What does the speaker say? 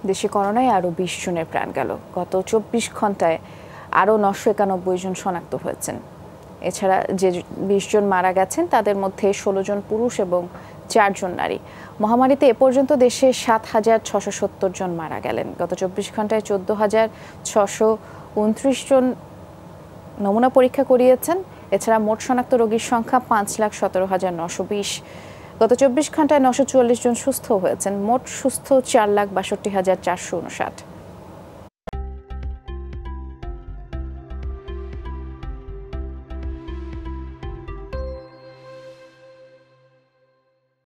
দেশে করোনায় আরও ২০ জনের প্রাণ গেল। গত ২৪ ঘন্টায় আরও ৯৯১ জন শনাক্ত হয়েছেন। এছাড়া যে ২০ জন মারা গেছেন তাদের মধ্যে ১৬ জন পুরুষ এবং ৪ জন নারী। মহামারীতে এ পর্যন্ত দেশে ৭,৬৭০ জন মারা গেলেন। গত ২৪ ঘন্টায় ১৪,৬২৯ জন নমুনা পরীক্ষা করিয়েছেন। এছাড়া মোট শনাক্ত রোগীর সংখ্যা ৫,১৭,৯২০। গত ২৪ ঘন্টায় ৯৪৪ জন সুস্থ হয়েছেন। মোট সুস্থ ৪,৬২,৪৫৯।